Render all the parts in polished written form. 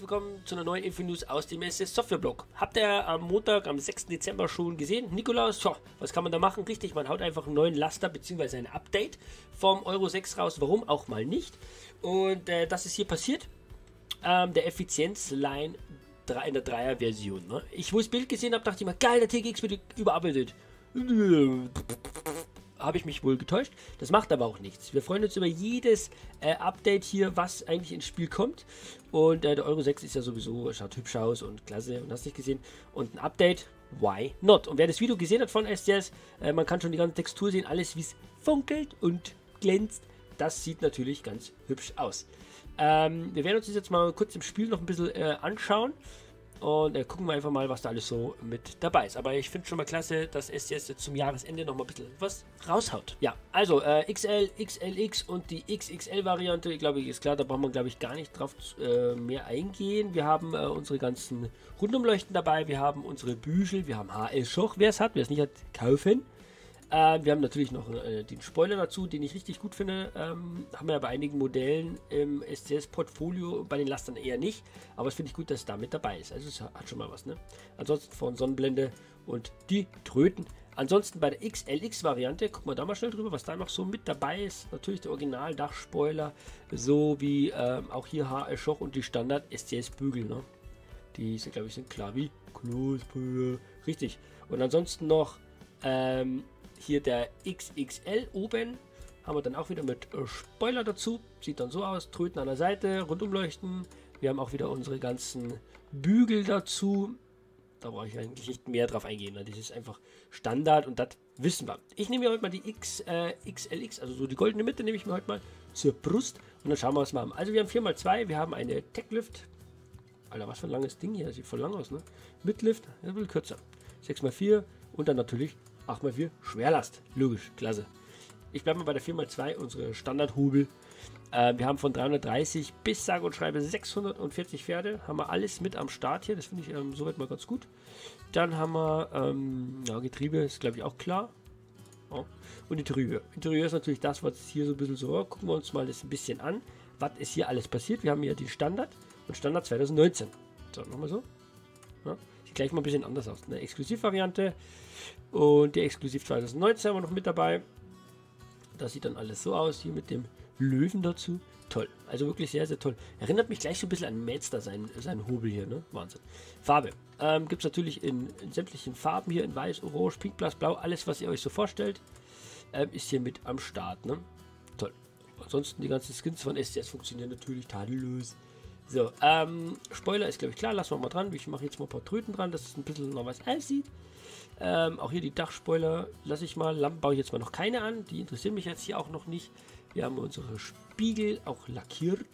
willkommen zu einer neuen Infonews aus dem SS Software Blog. Habt ihr am Montag, am 6. Dezember schon gesehen? Nikolaus, tja, was kann man da machen? Richtig, man haut einfach einen neuen Laster bzw. ein Update vom Euro 6 raus. Warum auch mal nicht? Und das ist hier passiert. Der Effizienzline in der 3er Version. Ne? Ich, wo ich das Bild gesehen habe, dachte ich mir, geil, der TGX wird überarbeitet. Habe ich mich wohl getäuscht. Das macht aber auch nichts. Wir freuen uns über jedes Update hier, was eigentlich ins Spiel kommt. Und der Euro 6 ist ja sowieso, schaut hübsch aus und klasse und hast nicht gesehen. Und ein Update, why not? Und wer das Video gesehen hat von STS, man kann schon die ganze Textur sehen, alles wie es funkelt und glänzt. Das sieht natürlich ganz hübsch aus. Wir werden uns das jetzt mal kurz im Spiel noch ein bisschen anschauen. Und gucken wir einfach mal, was da alles so mit dabei ist. Aber ich finde schon mal klasse, dass STS jetzt zum Jahresende noch mal ein bisschen was raushaut. Ja, also XL, XLX und die XXL-Variante, glaube ich, ist klar, da braucht man, glaube ich, gar nicht drauf mehr eingehen. Wir haben unsere ganzen Rundumleuchten dabei, wir haben unsere Büschel, wir haben HL-Schoch, wer es hat, wer es nicht hat, kaufen. Wir haben natürlich noch den Spoiler dazu, den ich richtig gut finde. Haben wir ja bei einigen Modellen im STS-Portfolio, bei den Lastern eher nicht. Aber es finde ich gut, dass es da mit dabei ist. Also es hat schon mal was, ne? Ansonsten von Sonnenblende und die Tröten. Ansonsten bei der XLX-Variante, gucken wir da mal schnell drüber, was da noch so mit dabei ist. Natürlich der Original-Dachspoiler, so wie auch hier HL-Schoch und die Standard-STS-Bügel, ne? Die, glaube ich, sind klar wie Kloßbrühe. Richtig. Und ansonsten noch hier der XXL oben, haben wir dann auch wieder mit Spoiler dazu, sieht dann so aus, Tröten an der Seite, Rundumleuchten, wir haben auch wieder unsere ganzen Bügel dazu, da brauche ich eigentlich nicht mehr drauf eingehen, das ist einfach Standard und das wissen wir. Ich nehme mir heute mal die XLX, also so die goldene Mitte nehme ich mir heute mal zur Brust und dann schauen wir, was wir haben. Also wir haben 4x2, wir haben eine Tech-Lift, Alter, was für ein langes Ding hier, das sieht voll lang aus, ne? Mit Lift, ein bisschen kürzer, 6x4 und dann natürlich 8x4 Schwerlast. Logisch, klasse. Ich bleibe mal bei der 4x2, unsere Standardhubel. Wir haben von 330 bis sage und schreibe 640 Pferde. Haben wir alles mit am Start hier. Das finde ich soweit mal ganz gut. Dann haben wir ja, Getriebe, ist glaube ich auch klar. Ja. Und Interieur. Interieur ist natürlich das, was hier so ein bisschen so. Gucken wir uns mal das ein bisschen an. Was ist hier alles passiert? Wir haben hier die Standard und Standard 2019. So, nochmal so. Ja. Sieht gleich mal ein bisschen anders aus. Eine Exklusivvariante. Und die Exklusiv 2019 haben wir noch mit dabei. Das sieht dann alles so aus, hier mit dem Löwen dazu. Toll, also wirklich sehr, sehr toll. Erinnert mich gleich so ein bisschen an Mazda, sein Hobel hier, ne? Wahnsinn. Farbe. Gibt es natürlich in sämtlichen Farben hier, in weiß, orange, pink, blau, alles, was ihr euch so vorstellt, ist hier mit am Start, ne? Toll. Ansonsten die ganzen Skins von STS funktionieren natürlich tadellos. So, Spoiler ist glaube ich klar, lassen wir mal dran. Ich mache jetzt mal ein paar Tröten dran, dass es ein bisschen noch was aussieht. Auch hier die Dachspoiler lasse ich mal. Lampen baue ich jetzt mal noch keine an. Die interessieren mich jetzt hier auch noch nicht. Wir haben unsere Spiegel auch lackiert.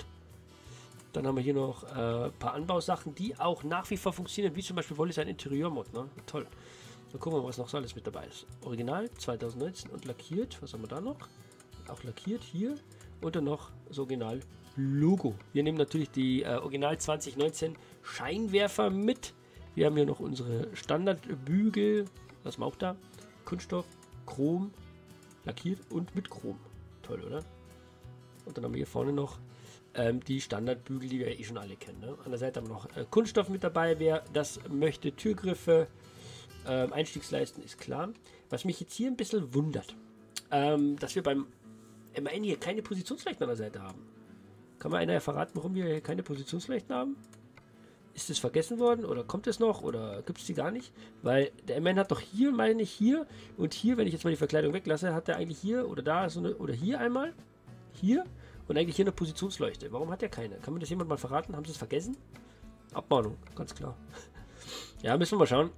Dann haben wir hier noch ein paar Anbausachen, die auch nach wie vor funktionieren. Wie zum Beispiel Wolli sein Interieurmod. Ne? Toll. Dann gucken wir, was noch so alles mit dabei ist. Original 2019 und lackiert. Was haben wir da noch? Auch lackiert hier. Und dann noch das Original Logo. Wir nehmen natürlich die Original 2019 Scheinwerfer mit. Wir haben hier noch unsere Standardbügel, was wir auch da, Kunststoff, Chrom, lackiert und mit Chrom. Toll, oder? Und dann haben wir hier vorne noch die Standardbügel, die wir ja eh schon alle kennen. Ne? An der Seite haben wir noch Kunststoff mit dabei, wer das möchte, Türgriffe, Einstiegsleisten ist klar. Was mich jetzt hier ein bisschen wundert, dass wir beim MAN hier keine Positionsleuchten an der Seite haben. Kann mir einer ja verraten, warum wir hier keine Positionsleuchten haben? Ist es vergessen worden oder kommt es noch oder gibt es die gar nicht? Weil der MN hat doch hier, meine ich, hier und hier, wenn ich jetzt mal die Verkleidung weglasse, hat er eigentlich hier oder da so eine, oder hier einmal, hier und eigentlich hier eine Positionsleuchte. Warum hat er keine? Kann mir das jemand mal verraten? Haben sie es vergessen? Abmahnung, ganz klar. Ja, müssen wir mal schauen,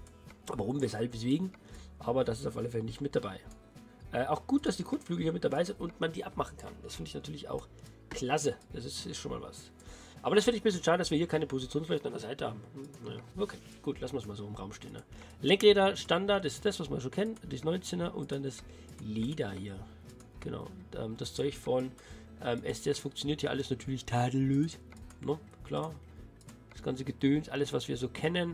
warum, weshalb, weswegen. Aber das ist auf alle Fälle nicht mit dabei. Auch gut, dass die Kotflügel hier mit dabei sind und man die abmachen kann. Das finde ich natürlich auch klasse. Das ist schon mal was. Aber das finde ich ein bisschen schade, dass wir hier keine Positionsleuchten an der Seite haben. Naja, okay, gut, lassen wir es mal so im Raum stehen. Ne? Lenkräder Standard ist das, was wir schon kennen. Das 19er und dann das Leder hier. Genau, das Zeug von STS funktioniert hier alles natürlich tadellos. Ne? Klar, das ganze Gedöns, alles was wir so kennen.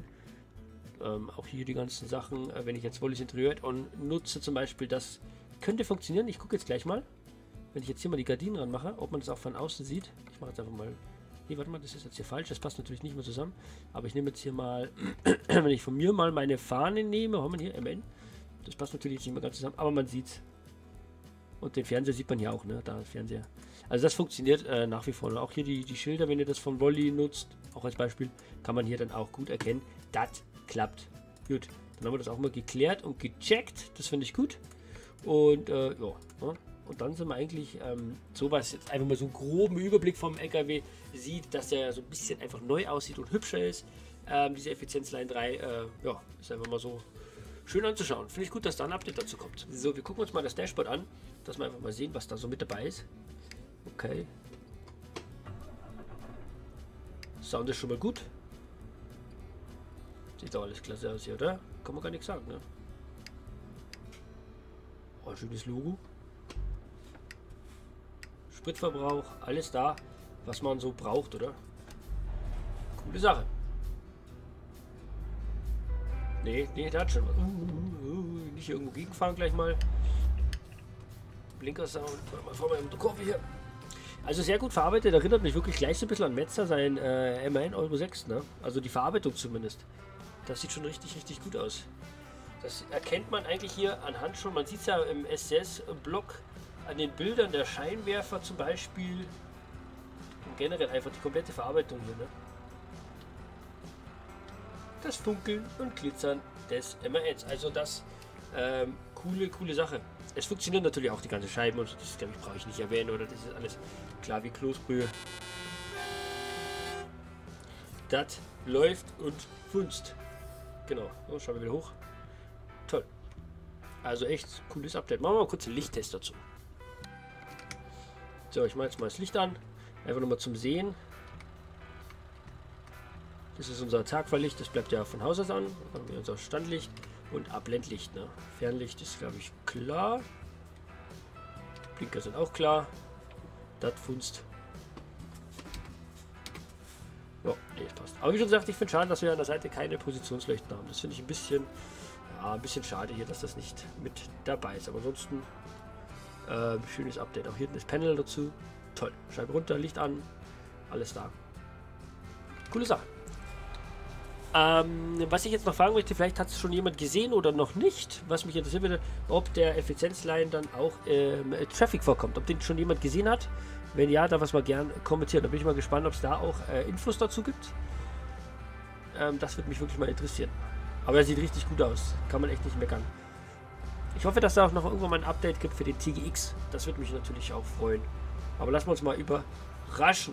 Auch hier die ganzen Sachen, wenn ich jetzt Wollis Interieur und nutze zum Beispiel, das könnte funktionieren. Ich gucke jetzt gleich mal, wenn ich jetzt hier mal die Gardinen ranmache, ob man das auch von außen sieht. Ich mache jetzt einfach mal Nee, warte mal, das ist jetzt hier falsch. Das passt natürlich nicht mehr zusammen. Aber ich nehme jetzt hier mal, wenn ich von mir mal meine Fahne nehme, haben wir hier MN. Das passt natürlich nicht mehr ganz zusammen, aber man sieht's. Und den Fernseher sieht man hier auch, ne? Da Fernseher. Also das funktioniert nach wie vor. Und auch hier die Schilder, wenn ihr das von Wally nutzt, auch als Beispiel, kann man hier dann auch gut erkennen. Das klappt. Gut, dann haben wir das auch mal geklärt und gecheckt. Das finde ich gut. Und ja, ne? Und dann sind wir eigentlich sowas, jetzt einfach mal so einen groben Überblick vom LKW sieht, dass der so ein bisschen einfach neu aussieht und hübscher ist. Diese Effizienzline 3, ja, ist einfach mal so schön anzuschauen. Finde ich gut, dass da ein Update dazu kommt. So, wir gucken uns mal das Dashboard an, dass wir einfach mal sehen, was da so mit dabei ist. Okay. Sound ist schon mal gut. Sieht doch alles klasse aus hier, oder? Kann man gar nichts sagen, ne? Oh, schönes Logo. Spritverbrauch, alles da, was man so braucht, oder? Coole Sache. Nee, der hat schon was. Nicht irgendwo gegenfahren gleich mal. Blinker-Sound. Fahren wir mit der Kurve hier. Also sehr gut verarbeitet, erinnert mich wirklich gleich so ein bisschen an Metzer, sein MAN Euro 6, ne? Also die Verarbeitung zumindest. Das sieht schon richtig gut aus. Das erkennt man eigentlich hier anhand schon, man sieht es ja im SCS-Block an den Bildern der Scheinwerfer zum Beispiel. Und generell einfach die komplette Verarbeitung hier, ne? Das Funkeln und Glitzern des MANs. Also das coole Sache. Es funktionieren natürlich auch die ganzen Scheiben und das glaube ich brauche ich nicht erwähnen, oder das ist alles klar wie Kloßbrühe. Das läuft und funzt. Genau. So, schauen wir wieder hoch. Toll. Also echt cooles Update. Machen wir mal kurz einen Lichttest dazu. So, ich mache jetzt mal das Licht an. Einfach nur mal zum Sehen. Das ist unser Tagfahrlicht, das bleibt ja von Haus aus an. Dann haben wir unser Standlicht und Abblendlicht. Ne? Fernlicht ist, glaube ich, klar. Blinker sind auch klar. Das funzt. Ja, nee, passt. Aber wie schon gesagt, ich finde schade, dass wir an der Seite keine Positionsleuchten haben. Das finde ich ein bisschen schade hier, dass das nicht mit dabei ist. Aber ansonsten schönes Update. Auch hier das Panel dazu. Toll. Scheibe runter, Licht an. Alles da. Coole Sache. Was ich jetzt noch fragen möchte, vielleicht hat es schon jemand gesehen oder noch nicht, was mich interessiert würde, ob der Effizienzline dann auch Traffic vorkommt, ob den schon jemand gesehen hat. Wenn ja, darf es mal gern kommentieren. Da bin ich mal gespannt, ob es da auch Infos dazu gibt. Das würde mich wirklich mal interessieren. Aber er sieht richtig gut aus. Kann man echt nicht meckern. Ich hoffe, dass da auch noch irgendwann mal ein Update gibt für den TGX. Das würde mich natürlich auch freuen. Aber lassen wir uns mal überraschen.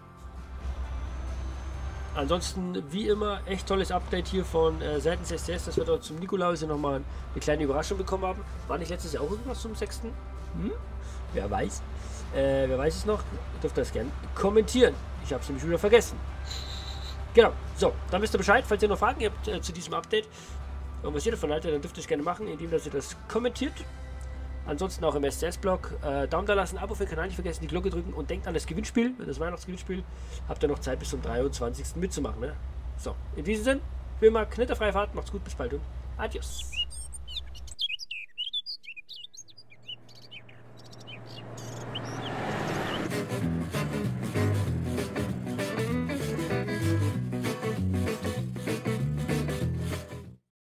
Ansonsten, wie immer, echt tolles Update hier von seitens SCS, dass wir dort zum Nikolaus nochmal eine kleine Überraschung bekommen haben. War nicht letztes Jahr auch irgendwas zum 6.? Wer weiß. Wer weiß es noch? Ihr dürft das gerne kommentieren. Ich habe es nämlich wieder vergessen. Genau. So, dann wisst ihr Bescheid. Falls ihr noch Fragen habt zu diesem Update und was ihr davon haltet, dann dürft ihr es gerne machen, indem dass ihr das kommentiert. Ansonsten auch im SCS-Blog. Daumen da lassen, Abo für den Kanal nicht vergessen, die Glocke drücken und denkt an das Gewinnspiel, das Weihnachtsgewinnspiel. Habt ihr noch Zeit bis zum 23. mitzumachen. Ne? So, in diesem Sinne, wie immer, knitterfreie Fahrt, macht's gut, bis bald und adios.